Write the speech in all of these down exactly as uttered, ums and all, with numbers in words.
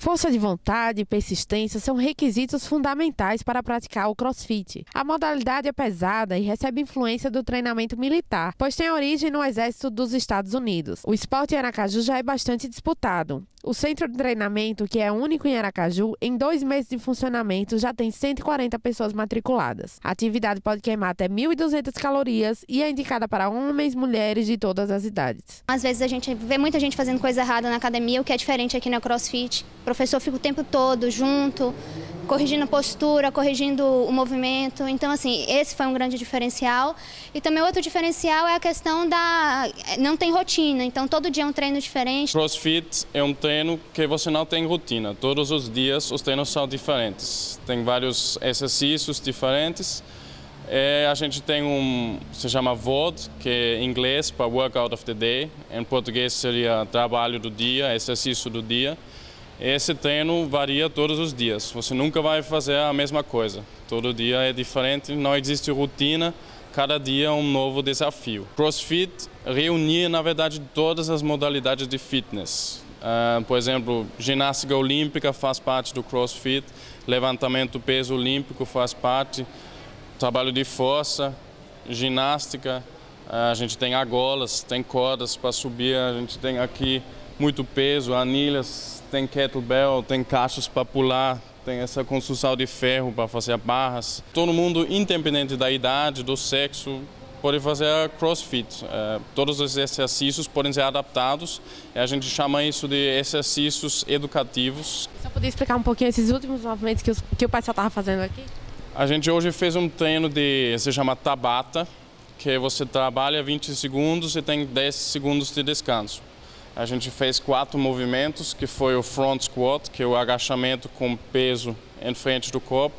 Força de vontade e persistência são requisitos fundamentais para praticar o CrossFit. A modalidade é pesada e recebe influência do treinamento militar, pois tem origem no Exército dos Estados Unidos. O esporte em Aracaju já é bastante disputado. O centro de treinamento, que é único em Aracaju, em dois meses de funcionamento já tem cento e quarenta pessoas matriculadas. A atividade pode queimar até mil e duzentas calorias e é indicada para homens e mulheres de todas as idades. Às vezes a gente vê muita gente fazendo coisa errada na academia, o que é diferente aqui no CrossFit. O professor fica o tempo todo junto, corrigindo a postura, corrigindo o movimento. Então, assim, esse foi um grande diferencial. E também outro diferencial é a questão da... não tem rotina, então todo dia é um treino diferente. CrossFit é um treino que você não tem rotina. Todos os dias os treinos são diferentes. Tem vários exercícios diferentes. É, a gente tem um, se chama V O D, que é em inglês para Workout of the Day. Em português seria trabalho do dia, exercício do dia. Esse treino varia todos os dias. Você nunca vai fazer a mesma coisa. Todo dia é diferente, não existe rotina. Cada dia é um novo desafio. CrossFit reúne, na verdade, todas as modalidades de fitness. Uh, por exemplo, ginástica olímpica faz parte do CrossFit, levantamento peso olímpico faz parte, trabalho de força, ginástica, uh, a gente tem argolas, tem cordas para subir, a gente tem aqui muito peso, anilhas, tem kettlebell, tem caixas para pular, tem essa construção de ferro para fazer barras. Todo mundo, independente da idade, do sexo, pode fazer CrossFit. É, todos os exercícios podem ser adaptados e a gente chama isso de exercícios educativos. Você podia explicar um pouquinho esses últimos movimentos que, os, que o pessoal estava fazendo aqui? A gente hoje fez um treino de, se chama Tabata, que você trabalha vinte segundos e tem dez segundos de descanso. A gente fez quatro movimentos, que foi o front squat, que é o agachamento com peso em frente do corpo,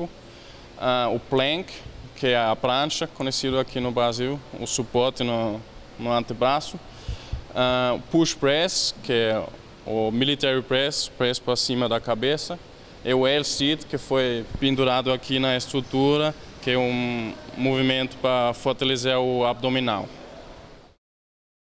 uh, o plank, que é a prancha, conhecido aqui no Brasil, o suporte no, no antebraço, uh, push press, que é o military press, press para cima da cabeça, e o L-sit, que foi pendurado aqui na estrutura, que é um movimento para fortalecer o abdominal.